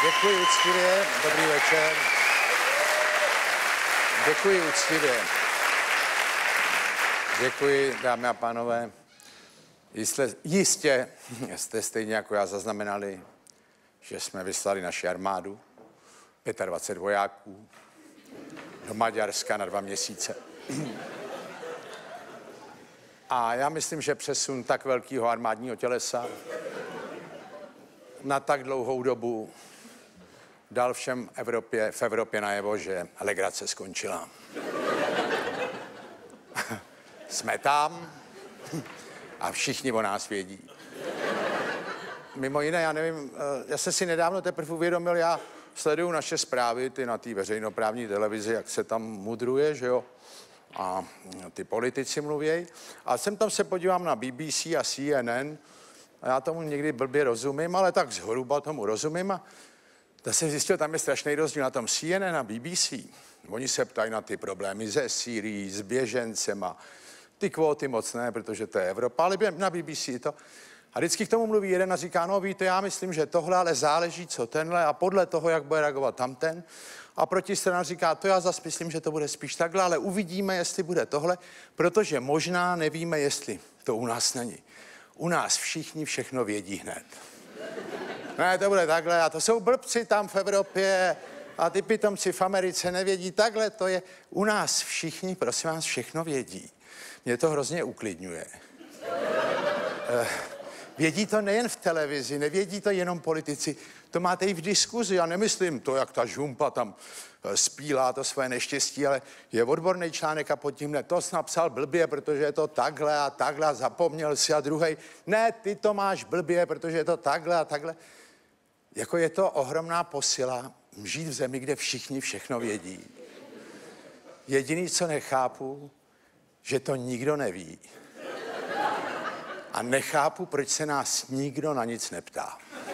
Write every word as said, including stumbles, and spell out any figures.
Děkuji úctivě, dobrý večer. Děkuji úctivě. Děkuji, dámy a pánové. Jistě, jistě jste stejně jako já zaznamenali, že jsme vyslali naši armádu, dvacet pět vojáků, do Maďarska na dva měsíce. A já myslím, že přesun tak velkého armádního tělesa na tak dlouhou dobu dal všem Evropě, v Evropě najevo, že legrace skončila. Jsme tam a všichni o nás vědí. Mimo jiné, já nevím, já jsem si nedávno teprve uvědomil, já sleduju naše zprávy, ty na té veřejnoprávní televizi, jak se tam mudruje, že jo, a ty politici mluvějí. A jsem tam se podívám na B B C a C N N a já tomu někdy blbě rozumím, ale tak zhruba tomu rozumím a to jsem zjistil, tam je strašný rozdíl na tom C N N a B B C. Oni se ptají na ty problémy ze Sýrií, s běžencema. Ty kvóty moc ne, protože to je Evropa, ale na B B C to. A vždycky k tomu mluví jeden a říká, no víte, já myslím, že tohle, ale záleží, co tenhle a podle toho, jak bude reagovat tamten. A protistrana říká, to já zase myslím, že to bude spíš takhle, ale uvidíme, jestli bude tohle, protože možná nevíme, jestli to u nás není. U nás všichni všechno vědí hned. Ne, to bude takhle a to jsou blbci tam v Evropě a ty pitomci v Americe nevědí. Takhle to je. U nás všichni, prosím vás, všechno vědí. Mě to hrozně uklidňuje. Eh, vědí to nejen v televizi, nevědí to jenom politici, to máte i v diskuzi. Já nemyslím to, jak ta žumpa tam spílá to své neštěstí, ale je odborný článek a pod tímhle to jsi napsal blbě, protože je to takhle a takhle a zapomněl si a druhej. Ne, ty to máš blbě, protože je to takhle a takhle. Jako je to ohromná posila žít v zemi, kde všichni všechno vědí. Jediný, co nechápu, že to nikdo neví. A nechápu, proč se nás nikdo na nic neptá.